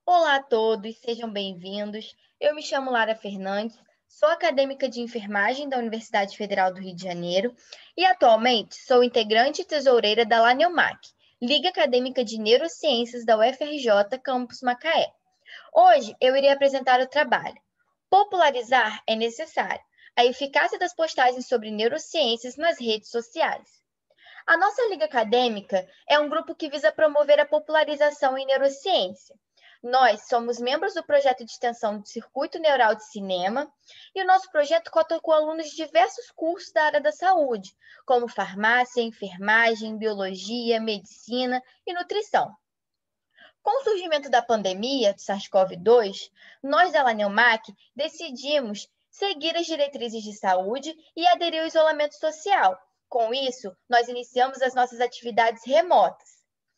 Olá a todos, sejam bem-vindos. Eu me chamo Lara Fernandes, sou acadêmica de enfermagem da Universidade Federal do Rio de Janeiro e atualmente sou integrante e tesoureira da LANEUMAC, Liga Acadêmica de Neurociências da UFRJ, Campus Macaé. Hoje eu irei apresentar o trabalho. Popularizar é necessário. A eficácia das postagens sobre neurociências nas redes sociais. A nossa Liga Acadêmica é um grupo que visa promover a popularização em neurociência. Nós somos membros do projeto de extensão do Circuito Neural de Cinema e o nosso projeto conta com alunos de diversos cursos da área da saúde, como farmácia, enfermagem, biologia, medicina e nutrição. Com o surgimento da pandemia do SARS-CoV-2, nós da LANEUMAC decidimos seguir as diretrizes de saúde e aderir ao isolamento social. Com isso, nós iniciamos as nossas atividades remotas.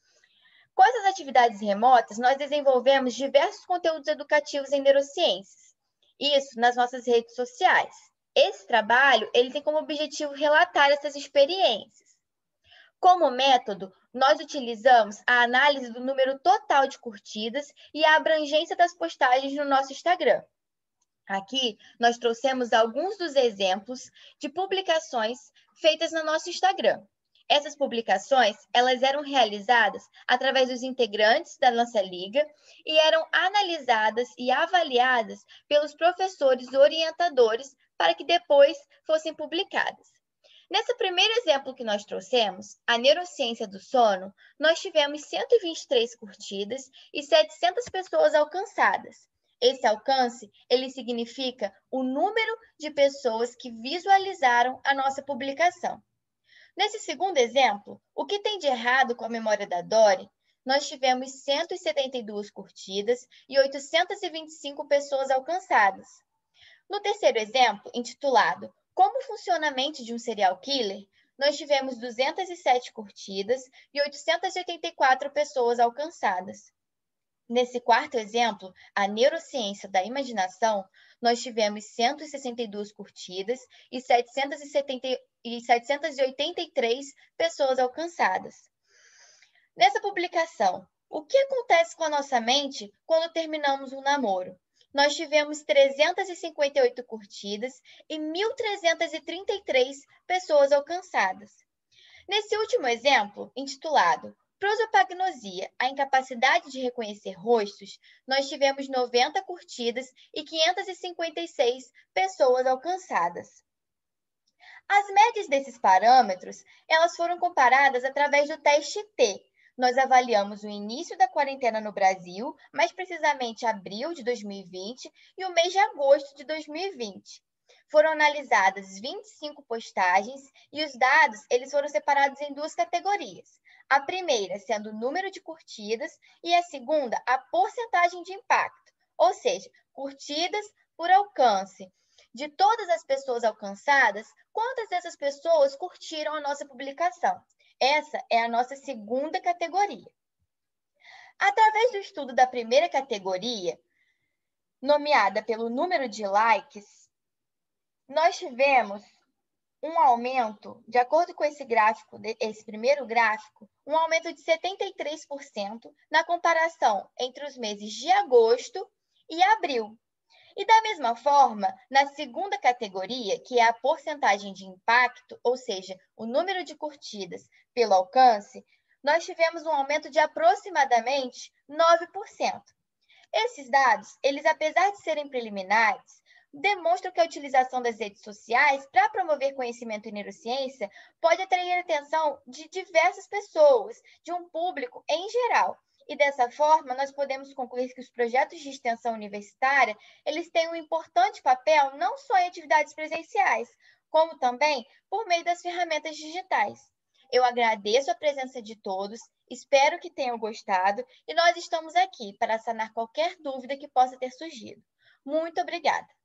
Com essas atividades remotas, nós desenvolvemos diversos conteúdos educativos em neurociências, isso nas nossas redes sociais. Esse trabalho ele tem como objetivo relatar essas experiências. Como método, nós utilizamos a análise do número total de curtidas e a abrangência das postagens no nosso Instagram. Aqui, nós trouxemos alguns dos exemplos de publicações feitas no nosso Instagram. Essas publicações, elas eram realizadas através dos integrantes da nossa liga e eram analisadas e avaliadas pelos professores orientadores para que depois fossem publicadas. Nesse primeiro exemplo que nós trouxemos, a neurociência do sono, nós tivemos 123 curtidas e 700 pessoas alcançadas. Esse alcance, ele significa o número de pessoas que visualizaram a nossa publicação. Nesse segundo exemplo, o que tem de errado com a memória da Dory? Nós tivemos 172 curtidas e 825 pessoas alcançadas. No terceiro exemplo, intitulado Como funciona a mente de um serial killer, nós tivemos 207 curtidas e 884 pessoas alcançadas. Nesse quarto exemplo, a neurociência da imaginação, nós tivemos 162 curtidas e 783 pessoas alcançadas. Nessa publicação, o que acontece com a nossa mente quando terminamos um namoro? Nós tivemos 358 curtidas e 1.333 pessoas alcançadas. Nesse último exemplo, intitulado Prosopagnosia, a incapacidade de reconhecer rostos, nós tivemos 90 curtidas e 556 pessoas alcançadas. As médias desses parâmetros, elas foram comparadas através do teste T. Nós avaliamos o início da quarentena no Brasil, mais precisamente abril de 2020 e o mês de agosto de 2020. Foram analisadas 25 postagens e os dados eles foram separados em duas categorias. A primeira sendo o número de curtidas e a segunda a porcentagem de impacto, ou seja, curtidas por alcance. De todas as pessoas alcançadas, quantas dessas pessoas curtiram a nossa publicação? Essa é a nossa segunda categoria. Através do estudo da primeira categoria, nomeada pelo número de likes, nós tivemos um aumento, de acordo com esse gráfico, esse primeiro gráfico, um aumento de 73% na comparação entre os meses de agosto e abril. E da mesma forma, na segunda categoria, que é a porcentagem de impacto, ou seja, o número de curtidas pelo alcance, nós tivemos um aumento de aproximadamente 9%. Esses dados, eles apesar de serem preliminares, demonstram que a utilização das redes sociais para promover conhecimento em neurociência pode atrair a atenção de diversas pessoas, de um público em geral. E dessa forma, nós podemos concluir que os projetos de extensão universitária, eles têm um importante papel não só em atividades presenciais, como também por meio das ferramentas digitais. Eu agradeço a presença de todos, espero que tenham gostado e nós estamos aqui para sanar qualquer dúvida que possa ter surgido. Muito obrigada!